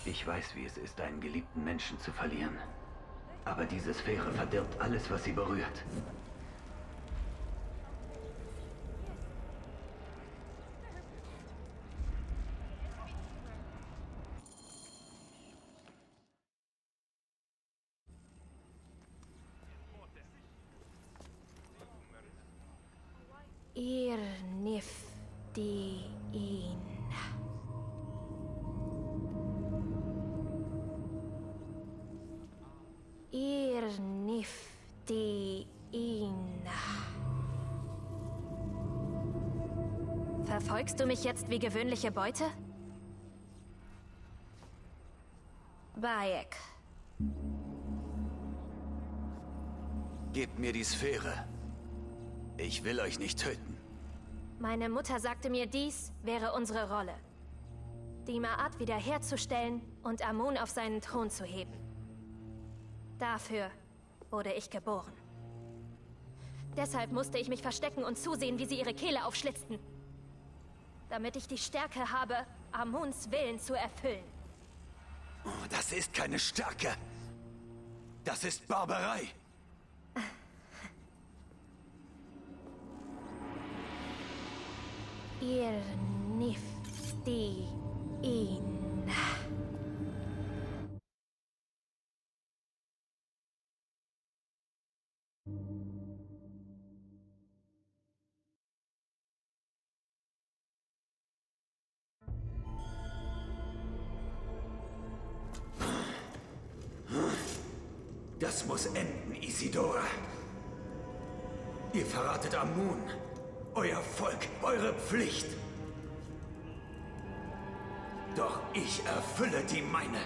Ich weiß, wie es ist, einen geliebten Menschen zu verlieren. Aber diese Sphäre verdirbt alles, was sie berührt. Irnifdiin. Irnifdiin. Verfolgst du mich jetzt wie gewöhnliche Beute? Bayek. Gebt mir die Sphäre. Ich will euch nicht töten. Meine Mutter sagte mir, dies wäre unsere Rolle. Die Ma'at wiederherzustellen und Amun auf seinen Thron zu heben. Dafür wurde ich geboren. Deshalb musste ich mich verstecken und zusehen, wie sie ihre Kehle aufschlitzten. Damit ich die Stärke habe, Amuns Willen zu erfüllen. Oh, das ist keine Stärke. Das ist Barbarei. Irnifdiin. Das muss enden, Isidora. Ihr verratet Amun. Euer Volk, eure Pflicht. Doch ich erfülle die meine.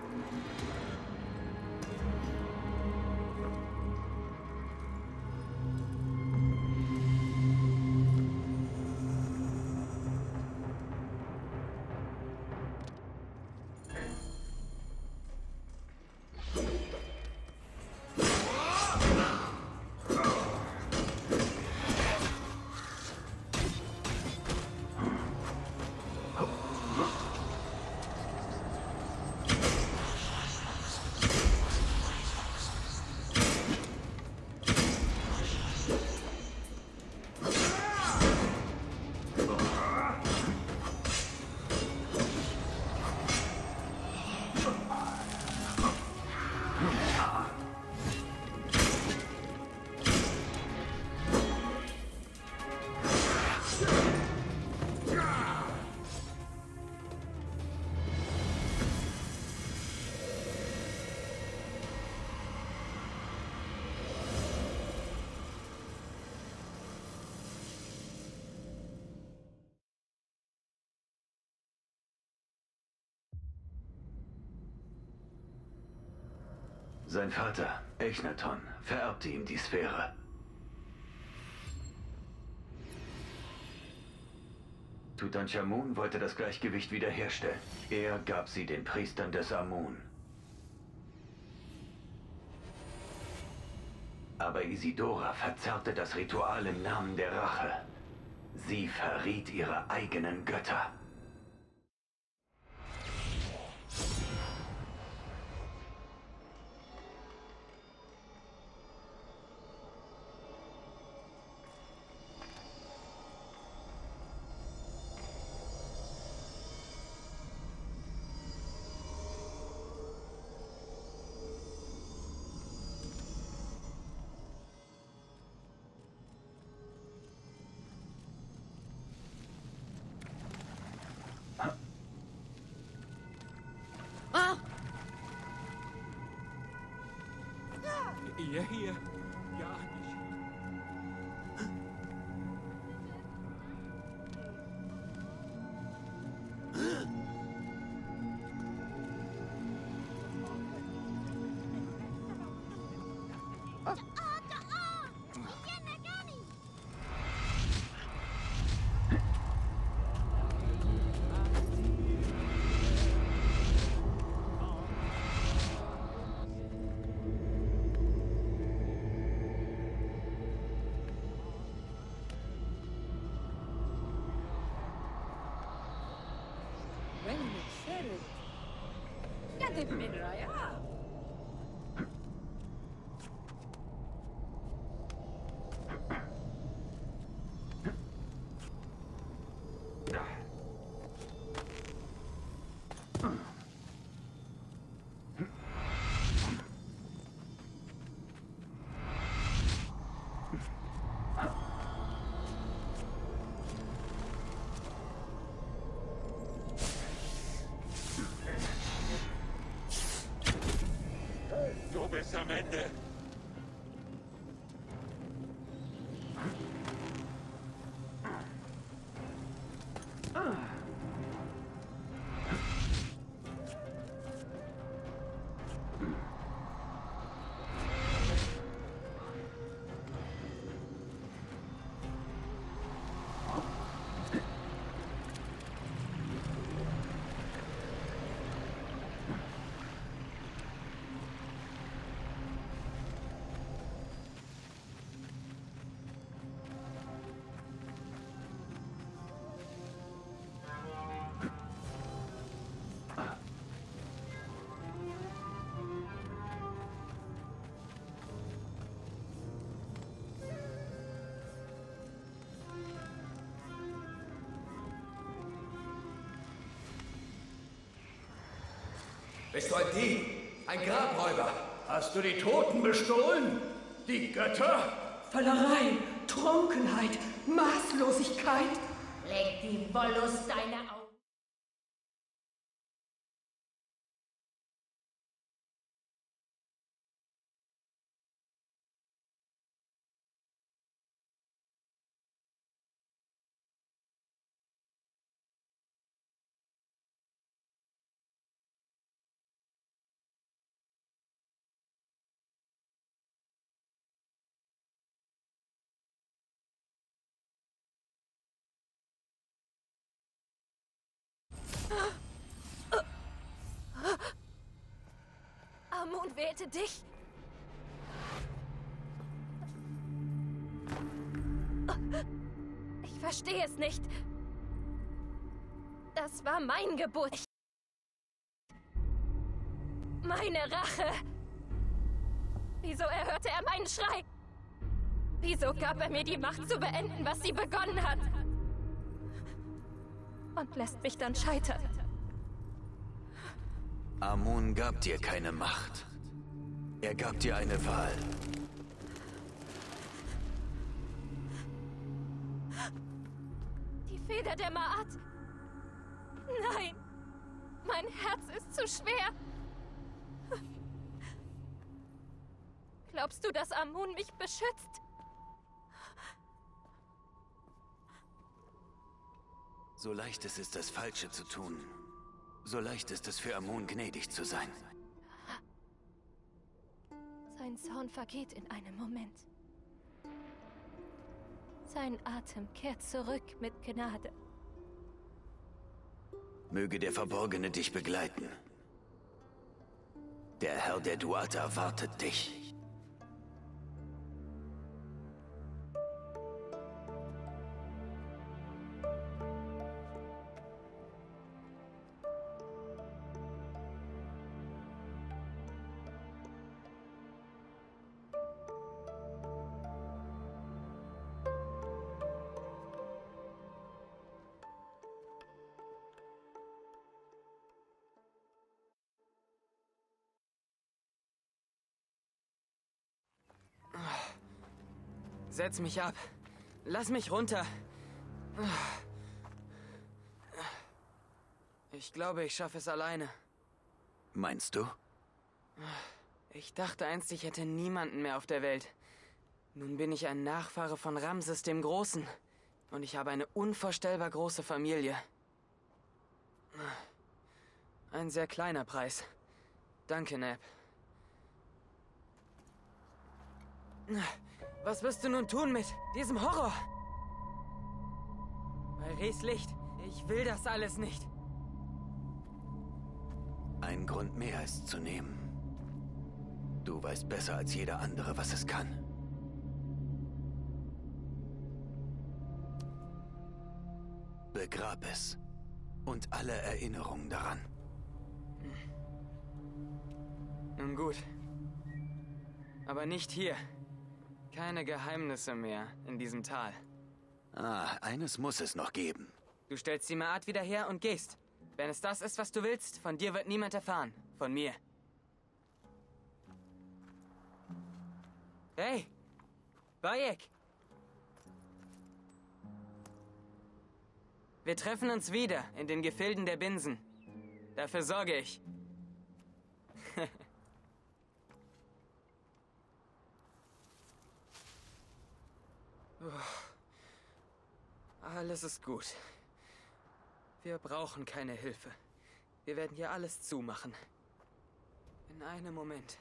Sein Vater, Echnaton, vererbte ihm die Sphäre. Tutanchamun wollte das Gleichgewicht wiederherstellen. Er gab sie den Priestern des Amun. Aber Isidora verzerrte das Ritual im Namen der Rache. Sie verriet ihre eigenen Götter. Ihr hier? Ja, nicht. Du bist am Ende. Bist du ein Dieb? Ein Grabräuber? Hast du die Toten bestohlen? Die Götter? Völlerei, Trunkenheit, Maßlosigkeit. Leg die Wollust deine Augen. Amun wählte dich. Ich verstehe es nicht. Das war mein Geburt. Meine Rache. Wieso erhörte er meinen Schrei? Wieso gab er mir die Macht zu beenden, was sie begonnen hat? Und lässt mich dann scheitern. Amun gab dir keine Macht. Er gab dir eine Wahl. Die Feder der Ma'at. Nein, mein Herz ist zu schwer. Glaubst du, dass Amun mich beschützt? So leicht es ist, das Falsche zu tun, so leicht ist es für Amun, gnädig zu sein. Sein Zorn vergeht in einem Moment. Sein Atem kehrt zurück mit Gnade. Möge der Verborgene dich begleiten. Der Herr der Duata erwartet dich. Setz mich ab. Lass mich runter. Ich glaube, ich schaffe es alleine. Meinst du? Ich dachte einst, ich hätte niemanden mehr auf der Welt. Nun bin ich ein Nachfahre von Ramses dem Großen. Und ich habe eine unvorstellbar große Familie. Ein sehr kleiner Preis. Danke, Neb. Was wirst du nun tun mit diesem Horror? Bei Rehs Licht. Ich will das alles nicht. Ein Grund mehr ist zu nehmen. Du weißt besser als jeder andere, was es kann. Begrab es. Und alle Erinnerungen daran. Nun gut. Aber nicht hier. Keine Geheimnisse mehr in diesem Tal. Ah, eines muss es noch geben. Du stellst die Ma'at wieder her und gehst. Wenn es das ist, was du willst, von dir wird niemand erfahren. Von mir. Hey! Bayek! Wir treffen uns wieder in den Gefilden der Binsen. Dafür sorge ich. Alles ist gut. Wir brauchen keine Hilfe. Wir werden hier alles zumachen. In einem Moment.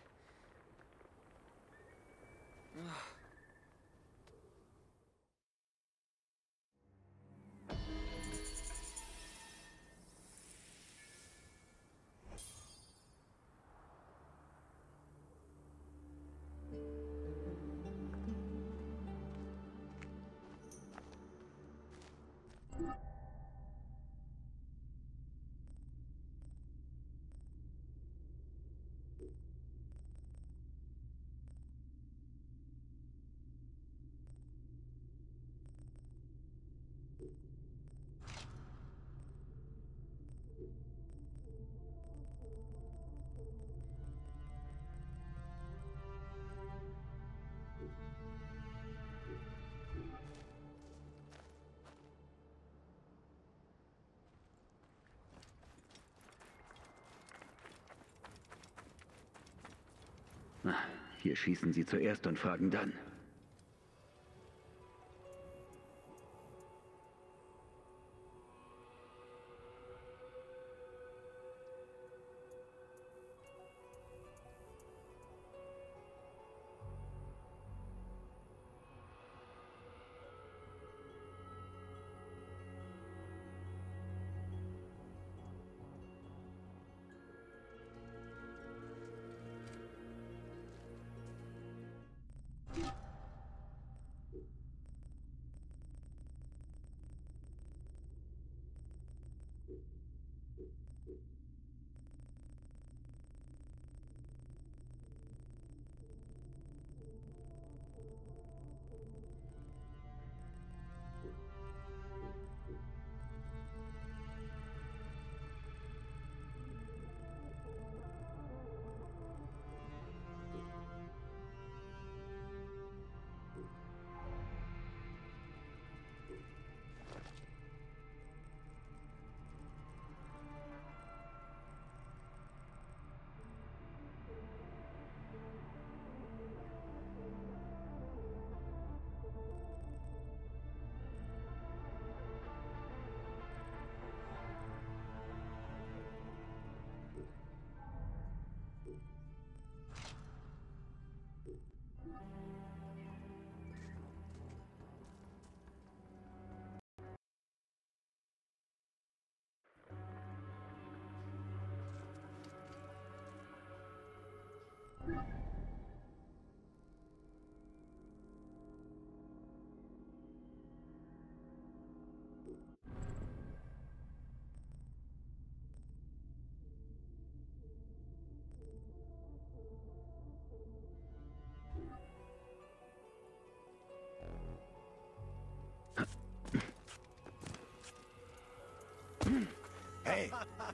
Hier schießen sie zuerst und fragen dann. Hey!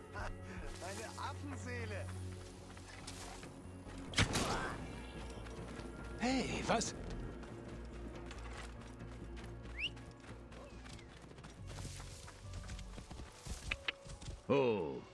Eine Affenseele! Hey, was? Oh,